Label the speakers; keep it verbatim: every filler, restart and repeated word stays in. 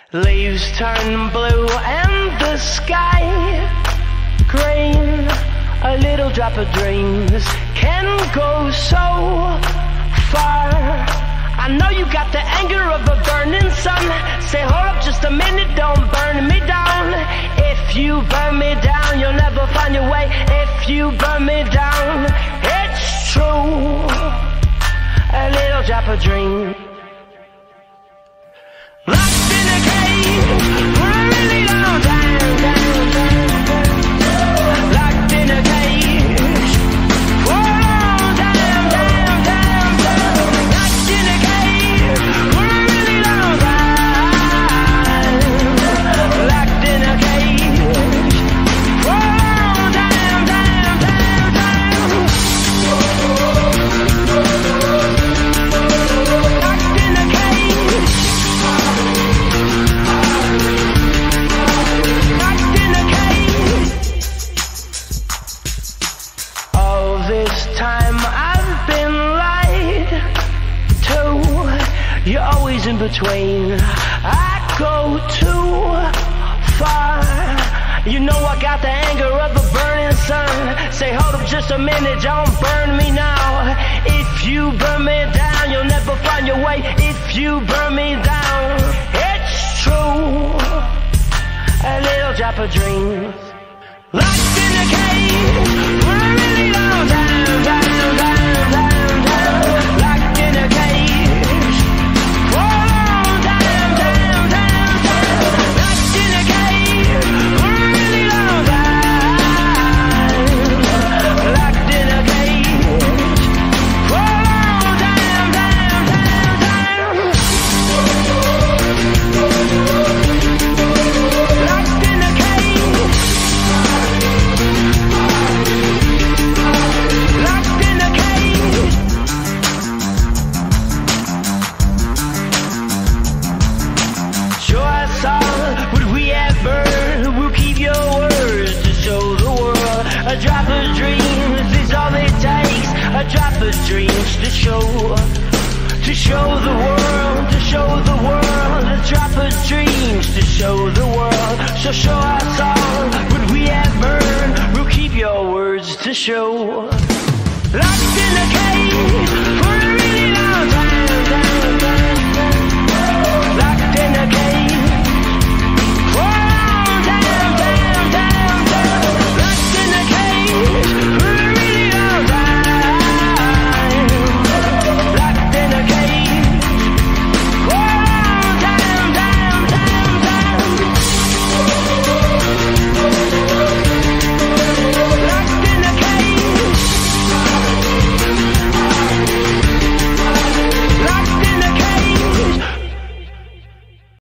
Speaker 1: Leaves turn blue and the sky green. A little drop of dreams can go so far. I know you got the anger of a burning sun. Say hold up just a minute, don't burn me down. If you burn me down, you'll never find your way. If you burn me down, it's true. A little drop of dream. Locked in a cage for a really long time, time, time. Locked in a cage for a long time, time, time, time. Locked in a cage for a really long time. Locked in a cage for a long time, time, time, time. Locked in a cage. Locked in a cage. All this time I've been lied to. You're always in between. I go too far. You know I got the anger of a burning sun. Say hold up just a minute, don't burn me now. If you burn me down, you'll never find your way. If you burn me down, it's true. A little drop of dreams. Locked in a cage for a really long time, time, time, time, time. Locked in a cage for a long time, time, time, time. Locked in a cage for a really long time. Locked in a cage for a long time, time, time, time. Locked in a cage. Locked in a cage. Show us all what we have burned. We'll keep your words to show the world. A drop of dreams is all it takes. A drop of dreams to show, to show the world, to show the world. A drop of dreams to show the world. So show